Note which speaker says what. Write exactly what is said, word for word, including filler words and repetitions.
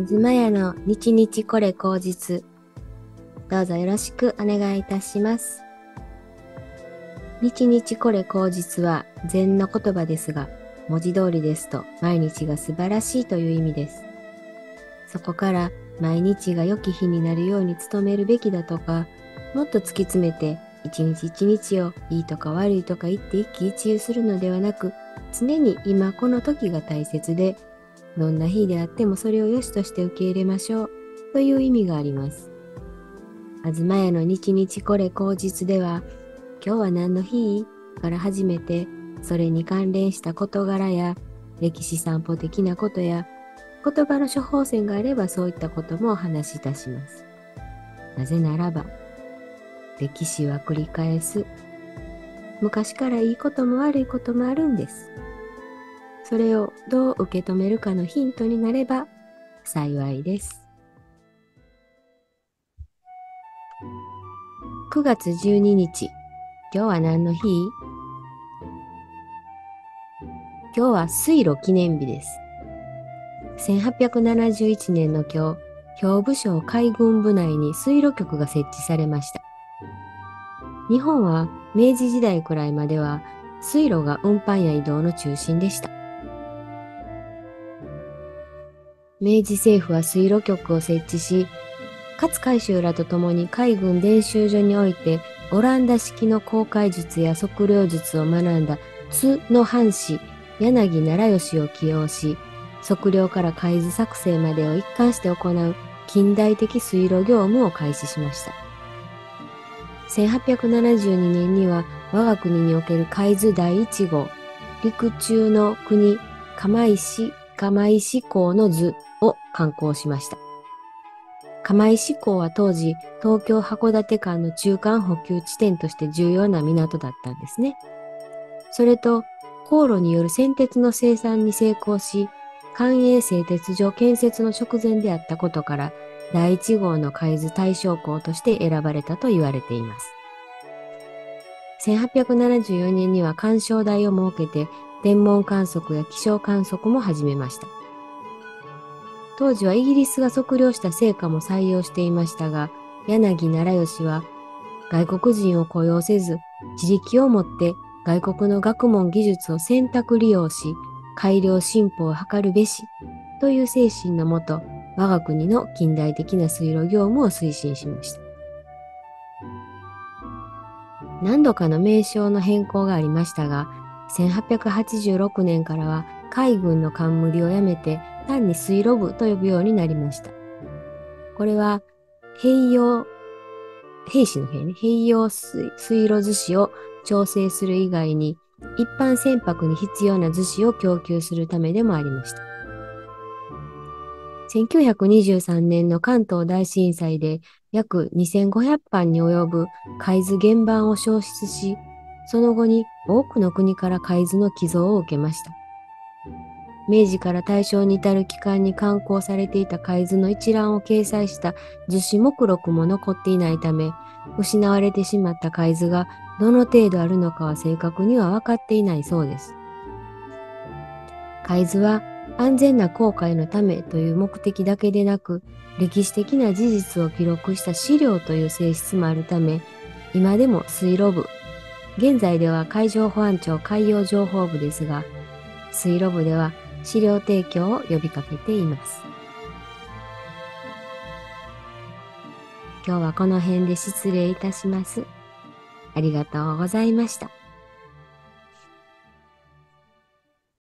Speaker 1: あずまやの日日これ口実。どうぞよろしくお願いいたします。日日これ口実は禅の言葉ですが、文字通りですと毎日が素晴らしいという意味です。そこから毎日が良き日になるように努めるべきだとか、もっと突き詰めて一日一日をいいとか悪いとか言って一喜一憂するのではなく、常に今この時が大切で、どんな日であってもそれを良しとして受け入れましょうという意味があります。あずまやの日日これ口実では、今日は何の日から始めて、それに関連した事柄や歴史散歩的なことや、言葉の処方箋があればそういったこともお話しいたします。なぜならば、歴史は繰り返す。昔からいいことも悪いこともあるんです。それをどう受け止めるかのヒントになれば幸いです。くがつじゅうににち、今日は何の日？今日は水路記念日です。せんはっぴゃくななじゅういちねんの今日、兵部省海軍部内に水路局が設置されました。日本は明治時代くらいまでは水路が運搬や移動の中心でした。明治政府は水路局を設置し、勝海舟らと共に海軍練習所においてオランダ式の航海術や測量術を学んだ津の藩士柳奈良吉を起用し、測量から海図作成までを一貫して行う近代的水路業務を開始しました。せんはっぴゃくななじゅうにねんには我が国における海図だいいち号、陸中の国釜石釜石港の図を刊行しました。釜石港は当時、東京函館間の中間補給地点として重要な港だったんですね。それと、航路による製鉄の生産に成功し、官営製鉄所建設の直前であったことから、だいいち号の海図大将港として選ばれたと言われています。せんはっぴゃくななじゅうよねんには干渉台を設けて、天文観測や気象観測も始めました。当時はイギリスが測量した成果も採用していましたが、柳奈良吉は外国人を雇用せず、自力をもって外国の学問技術を選択利用し、改良進歩を図るべしという精神のもと、我が国の近代的な水路業務を推進しました。何度かの名称の変更がありましたが、せんはっぴゃくはちじゅうろくねんからは海軍の冠をやめて単に水路部と呼ぶようになりました。これは兵用、兵士の兵ね、兵用水、水路図紙を調整する以外に一般船舶に必要な図紙を供給するためでもありました。せんきゅうひゃくにじゅうさんねんの関東大震災で約にせんごひゃくばんに及ぶ海図原版を消失し、その後に多くの国から海図の寄贈を受けました。明治から大正に至る期間に刊行されていた海図の一覧を掲載した図紙目録も残っていないため、失われてしまった海図がどの程度あるのかは正確には分かっていないそうです。海図は安全な航海のためという目的だけでなく、歴史的な事実を記録した資料という性質もあるため、今でも水路部、現在では海上保安庁海洋情報部ですが、水路部では資料提供を呼びかけています。今日はこの辺で失礼いたします。ありがとうございました。